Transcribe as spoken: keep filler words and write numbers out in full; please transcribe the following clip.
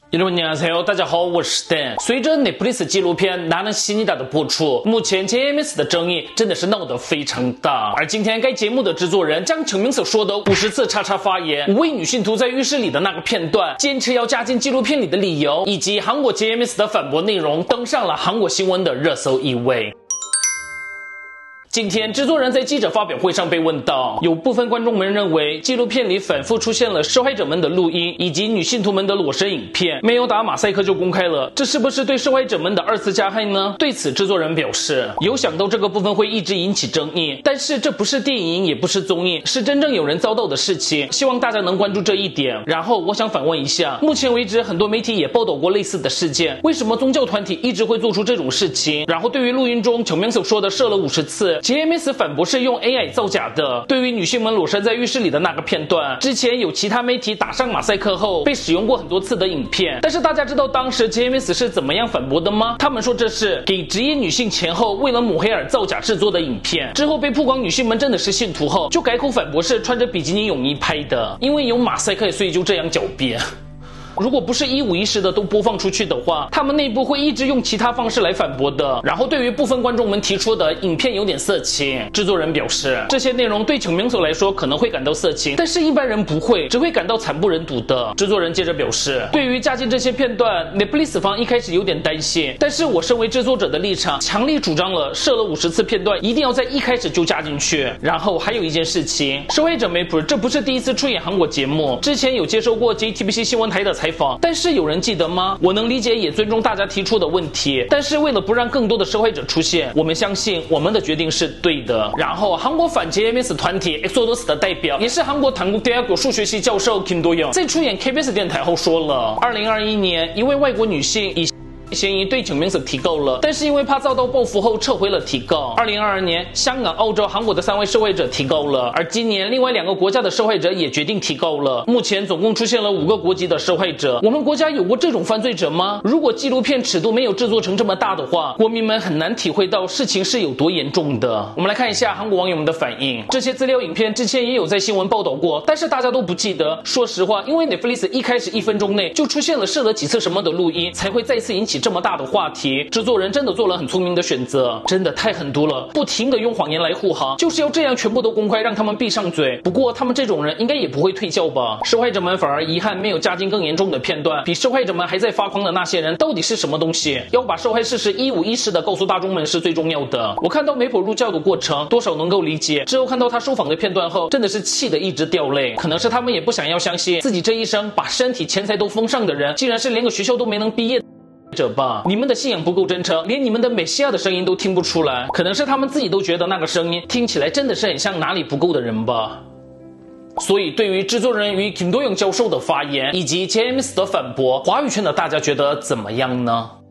여러분안녕하세요，大家好，我是 Dan。随着 Netflix 纪录片《男人西尼达》的播出，目前 J M S 的争议真的是闹得非常大。而今天该节目的制作人将陈明所说的五十次叉叉发言、五位女性屠在浴室里的那个片段，坚持要加进纪录片里的理由，以及韩国 J M S 的反驳内容，登上了韩国新闻的热搜一位。今天，制作人在记者发表会上被问到，有部分观众们认为纪录片里反复出现了受害者们的录音以及女信徒们的裸身影片，没有打马赛克就公开了，这是不是对受害者们的二次加害呢？对此，制作人表示，有想到这个部分会一直引起争议，但是这不是电影，也不是综艺，是真正有人遭到的事情，希望大家能关注这一点。然后，我想反问一下，目前为止很多媒体也报道过类似的事件，为什么宗教团体一直会做出这种事情？然后，对于录音中邱明所说的射了五十次。J M S 反驳是用 A I 造假的。对于女性们裸身在浴室里的那个片段，之前有其他媒体打上马赛克后被使用过很多次的影片，但是大家知道当时 J M S 是怎么样反驳的吗？他们说这是给职业女性前后为了抹黑而造假制作的影片，之后被曝光女性们真的是信徒后，就改口反驳是穿着比基尼泳衣拍的，因为有马赛克，所以就这样狡辩。如果不是一五一十的都播放出去的话，他们内部会一直用其他方式来反驳的。然后对于部分观众们提出的影片有点色情，制作人表示，这些内容对邱明所来说可能会感到色情，但是一般人不会，只会感到惨不忍睹的。制作人接着表示，对于加进这些片段 Netflix 方一开始有点担心，但是我身为制作者的立场，强力主张了射了五十次片段一定要在一开始就加进去。然后还有一件事情，受害者梅普这不是第一次出演韩国节目，之前有接受过 J T B C 新闻台的采访，但是有人记得吗？我能理解也尊重大家提出的问题，但是为了不让更多的受害者出现，我们相信我们的决定是对的。然后韩国反 J M S 团体 Exodus 的代表，也是韩国단국대학교数学系教授 김 도영，在出演 K B S 电台后说了，二零二一年一位外国女性以嫌疑对邱明所提告了，但是因为怕遭到报复后撤回了提告。二零二二年，香港、澳洲、韩国的三位受害者提告了，而今年另外两个国家的受害者也决定提告了。目前总共出现了五个国籍的受害者。我们国家有过这种犯罪者吗？如果纪录片尺度没有制作成这么大的话，国民们很难体会到事情是有多严重的。我们来看一下韩国网友们的反应。这些资料影片之前也有在新闻报道过，但是大家都不记得。说实话，因为 Netflix 一开始一分钟内就出现了射了几次什么的录音，才会再次引起这么大的话题。制作人真的做了很聪明的选择，真的太狠毒了，不停的用谎言来护航，就是要这样全部都公开，让他们闭上嘴。不过他们这种人应该也不会退教吧？受害者们反而遗憾没有加进更严重的片段，比受害者们还在发狂的那些人到底是什么东西？要把受害事实一五一十的告诉大众们是最重要的。我看到梅普入教的过程，多少能够理解。之后看到他受访的片段后，真的是气得一直掉泪。可能是他们也不想要相信自己这一生把身体钱财都封上的人，竟然是连个学校都没能毕业者吧。你们的信仰不够真诚，连你们的美西亚的声音都听不出来，可能是他们自己都觉得那个声音听起来真的是很像哪里不够的人吧。所以对于制作人与김도영教授的发言以及 J M S 的反驳，华语圈的大家觉得怎么样呢？